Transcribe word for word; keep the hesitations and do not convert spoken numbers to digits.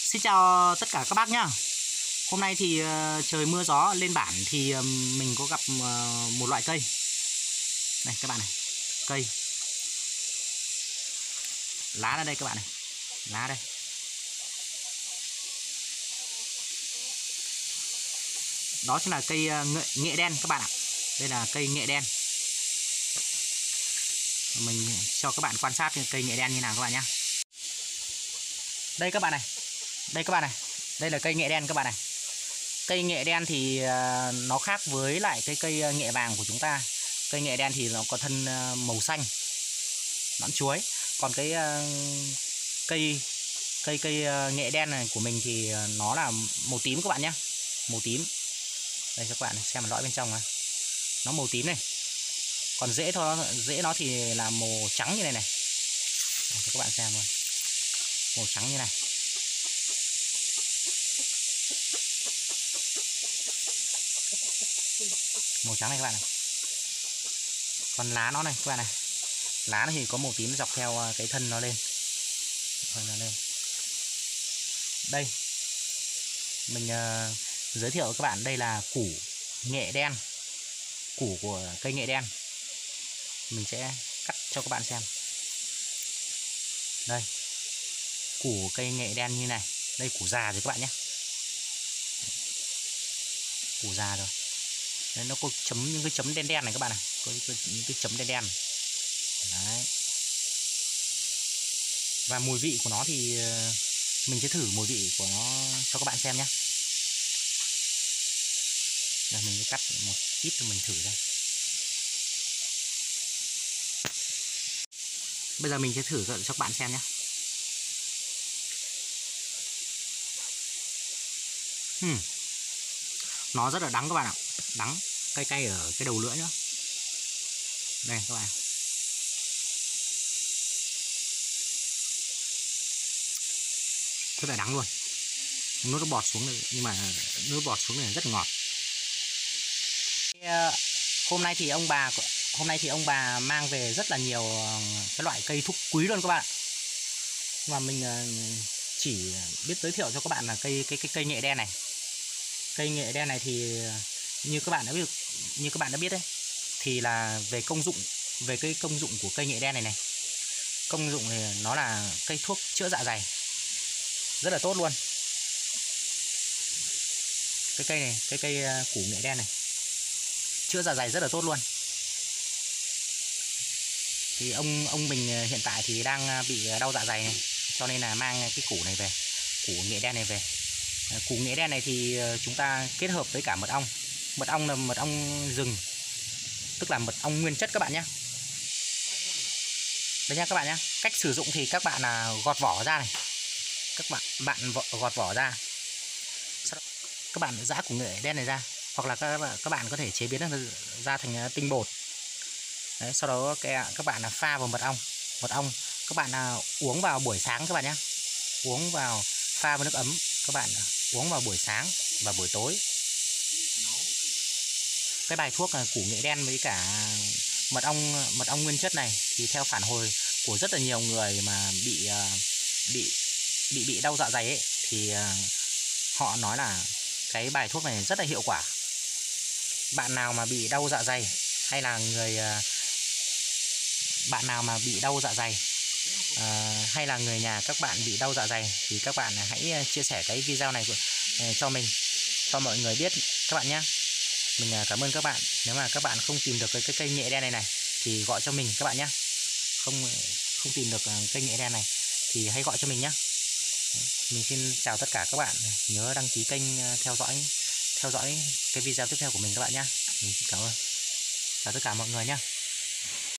Xin chào tất cả các bác nhá. Hôm nay thì trời mưa gió, lên bản thì mình có gặp một loại cây. Này các bạn này, cây. Lá ở đây các bạn này. Lá đây. Đó chính là cây nghệ, nghệ đen các bạn ạ. Đây là cây nghệ đen. Mình cho các bạn quan sát cây nghệ đen như nào các bạn nhé. Đây các bạn này. Đây các bạn này. Đây là cây nghệ đen các bạn này. Cây nghệ đen thì nó khác với lại cái cây nghệ vàng của chúng ta. Cây nghệ đen thì nó có thân màu xanh, nõn chuối. Còn cái cây cây cây nghệ đen này của mình thì nó là màu tím các bạn nhé. Màu tím. Đây các bạn xem lõi bên trong này. Nó màu tím này. Còn rễ thôi, rễ nó thì là màu trắng như này này. Đây, cho các bạn xem luôn. Màu trắng như này. Màu trắng này các bạn này. Còn lá nó này các bạn này. Lá nó thì có màu tím dọc theo cái thân nó lên. Thân nó lên. Đây. Mình uh, giới thiệu với các bạn đây là củ nghệ đen. Củ của cây nghệ đen. Mình sẽ cắt cho các bạn xem. Đây. Củ cây nghệ đen như này. Đây củ già rồi các bạn nhé. Củ già rồi. Đấy, nó có chấm những cái chấm đen đen này các bạn này. Có những cái chấm đen đen. Đấy. Và mùi vị của nó thì mình sẽ thử mùi vị của nó cho các bạn xem nhé. Đây, mình sẽ cắt một ít cho mình thử ra. Bây giờ mình sẽ thử cho các bạn xem nhé. Hmm. Nó rất là đắng các bạn ạ. Đắng, cay cay ở cái đầu lưỡi nữa. Đây các bạn. Rất là đắng luôn. Nước nó bọt xuống này, nhưng mà nước bọt xuống này rất là ngọt. Hôm nay thì ông bà hôm nay thì ông bà mang về rất là nhiều cái loại cây thuốc quý luôn các bạn. Mà mình chỉ biết giới thiệu cho các bạn là cây cái cái cây nghệ đen này. Cây nghệ đen này thì như các bạn đã biết như các bạn đã biết đấy, thì là về công dụng về cái công dụng của cây nghệ đen này này. Công dụng thì nó là cây thuốc chữa dạ dày. Rất là tốt luôn. Cái cây này, cái cây củ nghệ đen này chữa dạ dày rất là tốt luôn. Thì ông ông mình hiện tại thì đang bị đau dạ dày này, cho nên là mang cái củ này về, củ nghệ đen này về. Củ nghệ đen này thì chúng ta kết hợp với cả mật ong. Mật ong là mật ong rừng, tức là mật ong nguyên chất các bạn nhé. Đấy nha các bạn nhé. Cách sử dụng thì các bạn là gọt vỏ ra này. Các bạn bạn gọt vỏ ra. Các bạn giã củ nghệ đen này ra, hoặc là các bạn, các bạn có thể chế biến nó ra thành tinh bột. Đấy, sau đó các bạn là pha vào mật ong. Mật ong các bạn là uống vào buổi sáng các bạn nhé. Uống vào pha với nước ấm, các bạn uống vào buổi sáng và buổi tối. Cái bài thuốc củ nghệ đen với cả mật ong mật ong nguyên chất này thì theo phản hồi của rất là nhiều người mà bị bị bị bị đau dạ dày ấy, thì họ nói là cái bài thuốc này rất là hiệu quả. Bạn nào mà bị đau dạ dày, hay là người bạn nào mà bị đau dạ dày, à, hay là người nhà các bạn bị đau dạ dày, thì các bạn hãy chia sẻ cái video này cho mình, cho mọi người biết các bạn nhé. Mình cảm ơn các bạn. Nếu mà các bạn không tìm được cái, cái cây nghệ đen này này thì gọi cho mình các bạn nhé. Không không tìm được cây nghệ đen này thì hãy gọi cho mình nhé. Mình xin chào tất cả các bạn. Nhớ đăng ký kênh, theo dõi theo dõi cái video tiếp theo của mình các bạn nhé. Mình xin cảm ơn. Chào tất cả mọi người nhé.